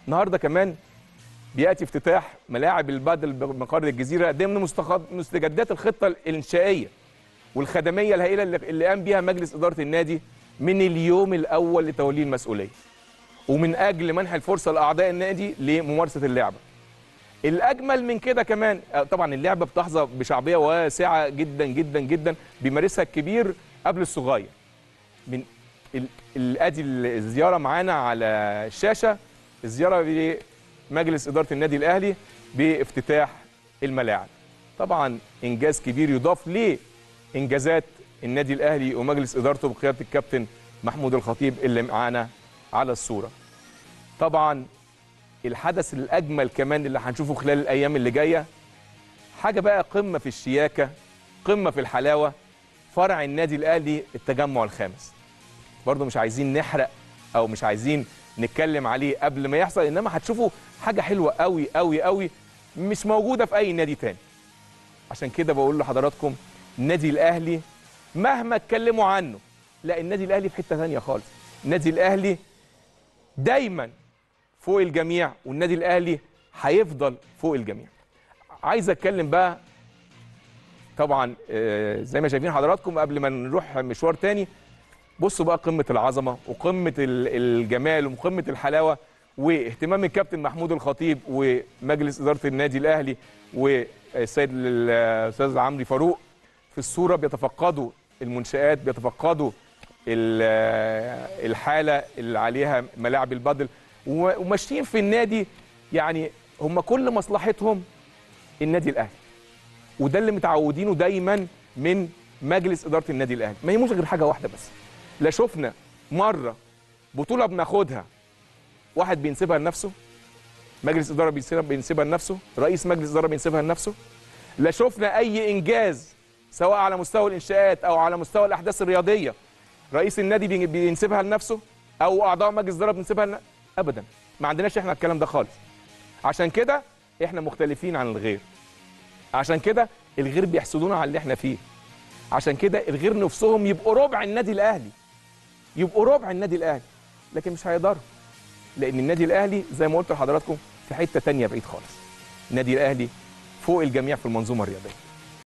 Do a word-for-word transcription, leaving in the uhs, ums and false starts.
النهارده كمان بياتي افتتاح ملاعب البادل بمقر الجزيره ضمن مستجدات الخطه الانشائيه والخدميه الهائله اللي قام بيها مجلس اداره النادي من اليوم الاول لتوليه المسؤوليه، ومن اجل منح الفرصه لاعضاء النادي لممارسه اللعبه. الاجمل من كده كمان طبعا اللعبه بتحظى بشعبيه واسعه جدا جدا جدا، بيمارسها الكبير قبل الصغير. من ادي الزياره معانا على الشاشه، الزياره بمجلس اداره النادي الاهلي بافتتاح الملاعب. طبعا انجاز كبير يضاف لانجازات النادي الاهلي ومجلس ادارته بقياده الكابتن محمود الخطيب اللي معانا على الصوره. طبعا الحدث الاجمل كمان اللي هنشوفه خلال الايام اللي جايه حاجه بقى قمه في الشياكه، قمه في الحلاوه، فرع النادي الاهلي التجمع الخامس. برضو مش عايزين نحرق او مش عايزين نتكلم عليه قبل ما يحصل، انما هتشوفوا حاجه حلوه قوي قوي قوي مش موجوده في اي نادي تاني. عشان كده بقول لحضراتكم النادي الاهلي مهما اتكلموا عنه، لا النادي الاهلي في حته ثانيه خالص. النادي الاهلي دايما فوق الجميع، والنادي الاهلي هيفضل فوق الجميع. عايز اتكلم بقى طبعا زي ما شايفين حضراتكم قبل ما نروح مشوار تاني. بصوا بقى قمه العظمه وقمه الجمال وقمه الحلاوه واهتمام الكابتن محمود الخطيب ومجلس اداره النادي الاهلي والسيد الاستاذ عمرو فاروق في الصوره، بيتفقدوا المنشآت، بيتفقدوا الحاله اللي عليها ملاعب البادل، وماشيين في النادي يعني هم كل مصلحتهم النادي الاهلي. وده اللي متعودينه دايما من مجلس اداره النادي الاهلي، ما يهموش غير حاجه واحده بس. لا شفنا مره بطوله بناخدها واحد بينسبها لنفسه، مجلس اداره بينسبها لنفسه، رئيس مجلس اداره بينسبها لنفسه. لا شفنا اي انجاز سواء على مستوى الانشاءات او على مستوى الاحداث الرياضيه رئيس النادي بينسبها لنفسه او اعضاء مجلس اداره بينسبها لنا. ابدا، ما عندناش احنا الكلام ده خالص. عشان كده احنا مختلفين عن الغير، عشان كده الغير بيحسدونا على اللي احنا فيه، عشان كده الغير نفسهم يبقوا ربع النادي الاهلي، يبقوا ربع النادي الاهلي، لكن مش هيقدروا، لان النادي الاهلي زي ما قلت لحضراتكم في حته ثانيه بعيد خالص. النادي الاهلي فوق الجميع في المنظومه الرياضيه.